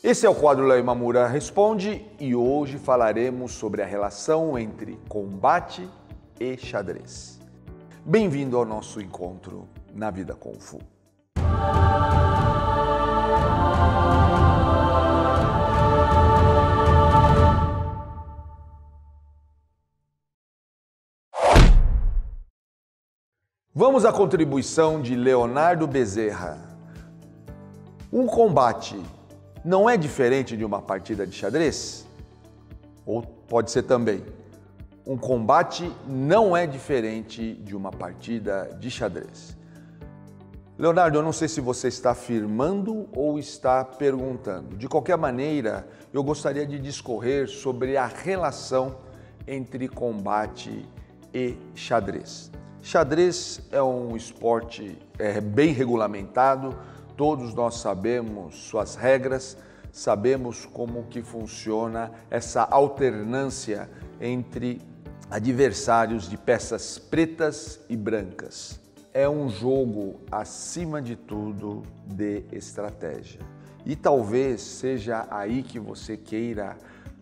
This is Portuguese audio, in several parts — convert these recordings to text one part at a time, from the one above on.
Esse é o quadro Léo Imamura Responde e hoje falaremos sobre a relação entre combate e xadrez. Bem-vindo ao nosso encontro na Vida Kung Fu. Vamos à contribuição de Leonardo Bezerra. Um combate não é diferente de uma partida de xadrez? Ou pode ser também, um combate não é diferente de uma partida de xadrez. Leonardo, eu não sei se você está afirmando ou está perguntando. De qualquer maneira, eu gostaria de discorrer sobre a relação entre combate e xadrez. Xadrez é um esporte bem regulamentado, todos nós sabemos suas regras, sabemos como que funciona essa alternância entre adversários de peças pretas e brancas. É um jogo, acima de tudo, de estratégia. E talvez seja aí que você queira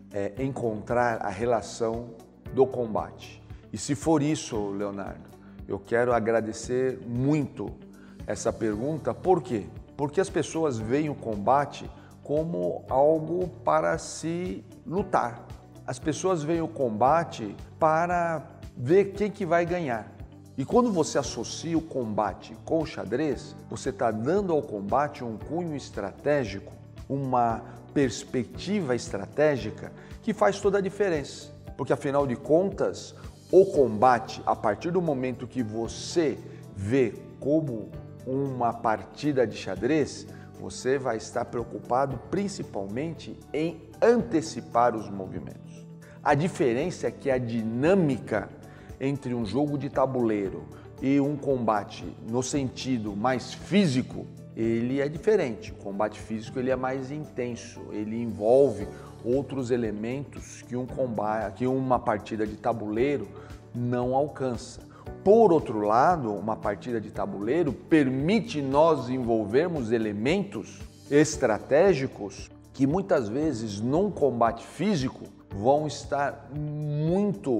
encontrar a relação do combate. E se for isso, Leonardo, eu quero agradecer muito essa pergunta. Por quê? Porque as pessoas veem o combate como algo para se lutar. As pessoas veem o combate para ver quem que vai ganhar. E quando você associa o combate com o xadrez, você está dando ao combate um cunho estratégico, uma perspectiva estratégica que faz toda a diferença. Porque afinal de contas, o combate, a partir do momento que você vê como uma partida de xadrez, você vai estar preocupado principalmente em antecipar os movimentos. A diferença é que a dinâmica entre um jogo de tabuleiro e um combate no sentido mais físico, ele é diferente. O combate físico ele é mais intenso, ele envolve outros elementos que uma partida de tabuleiro não alcança. Por outro lado, uma partida de tabuleiro permite nós envolvermos elementos estratégicos que muitas vezes num combate físico vão estar muito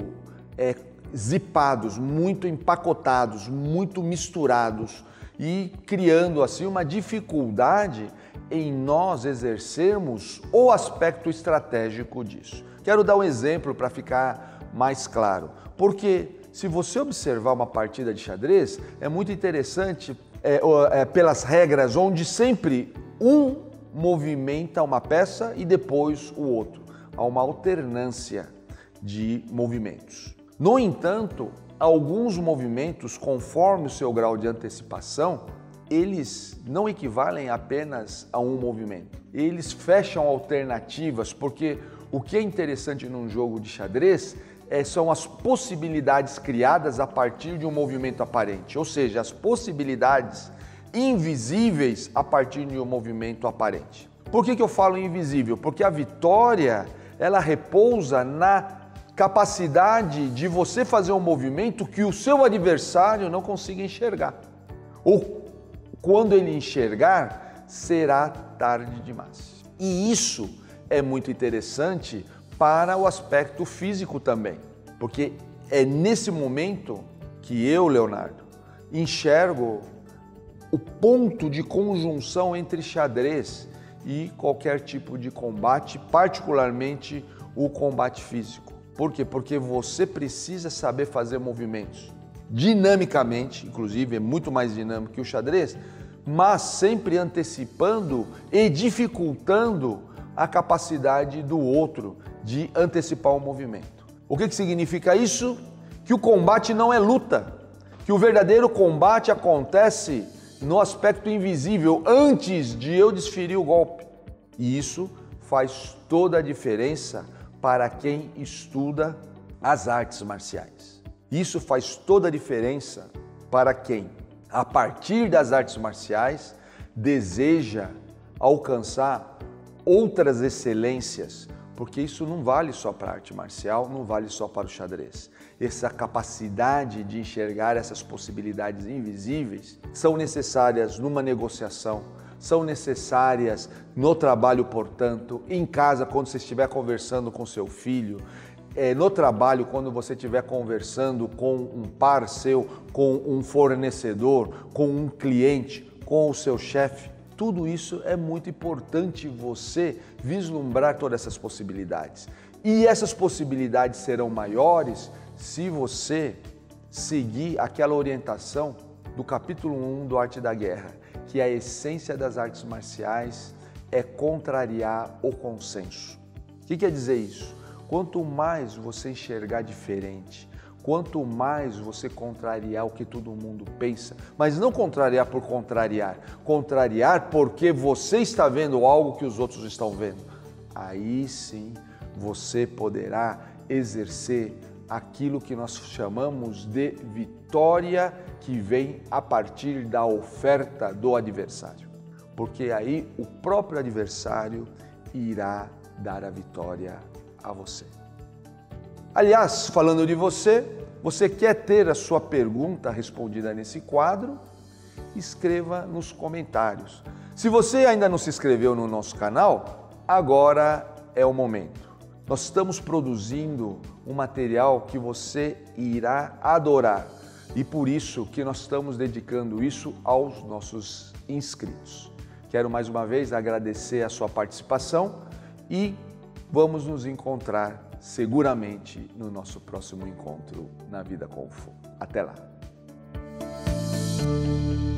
zipados, muito empacotados, muito misturados e criando assim uma dificuldade em nós exercermos o aspecto estratégico disso. Quero dar um exemplo para ficar mais claro, porque se você observar uma partida de xadrez, é muito interessante pelas regras onde sempre um movimenta uma peça e depois o outro. Há uma alternância de movimentos. No entanto, alguns movimentos, conforme o seu grau de antecipação, eles não equivalem apenas a um movimento. Eles fecham alternativas, porque o que é interessante num jogo de xadrez são as possibilidades criadas a partir de um movimento aparente, ou seja, as possibilidades invisíveis a partir de um movimento aparente. Por que eu falo invisível? Porque a vitória, ela repousa na capacidade de você fazer um movimento que o seu adversário não consiga enxergar. Ou quando ele enxergar, será tarde demais. E isso é muito interessante para o aspecto físico também, porque é nesse momento que eu, Leonardo, enxergo o ponto de conjunção entre xadrez e qualquer tipo de combate, particularmente o combate físico. Por quê? Porque você precisa saber fazer movimentos dinamicamente, inclusive é muito mais dinâmico que o xadrez, mas sempre antecipando e dificultando a capacidade do outro de antecipar o movimento. O que significa isso? Que o combate não é luta, que o verdadeiro combate acontece no aspecto invisível antes de eu desferir o golpe. E isso faz toda a diferença para quem estuda as artes marciais. Isso faz toda a diferença para quem, a partir das artes marciais, deseja alcançar outras excelências, porque isso não vale só para a arte marcial, não vale só para o xadrez. Essa capacidade de enxergar essas possibilidades invisíveis são necessárias numa negociação, são necessárias no trabalho, portanto, em casa, quando você estiver conversando com seu filho, no trabalho, quando você estiver conversando com um par seu, com um fornecedor, com um cliente, com o seu chefe. Tudo isso é muito importante você vislumbrar todas essas possibilidades. E essas possibilidades serão maiores se você seguir aquela orientação do capítulo 1 do Arte da Guerra, que a essência das artes marciais é contrariar o consenso. O que quer dizer isso? Quanto mais você enxergar diferente, quanto mais você contrariar o que todo mundo pensa, mas não contrariar por contrariar, contrariar porque você está vendo algo que os outros estão vendo, aí sim você poderá exercer aquilo que nós chamamos de vitória que vem a partir da oferta do adversário. Porque aí o próprio adversário irá dar a vitória a você. Aliás, falando de você, você quer ter a sua pergunta respondida nesse quadro? Escreva nos comentários. Se você ainda não se inscreveu no nosso canal, agora é o momento. Nós estamos produzindo um material que você irá adorar e por isso que nós estamos dedicando isso aos nossos inscritos. Quero mais uma vez agradecer a sua participação e vamos nos encontrar seguramente no nosso próximo encontro na Vida com o Fu. Até lá!